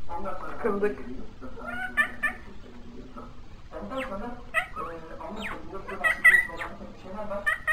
Kıldık. Ondan sonra anlattık. Burada bahsettiğimiz bir şeyler var.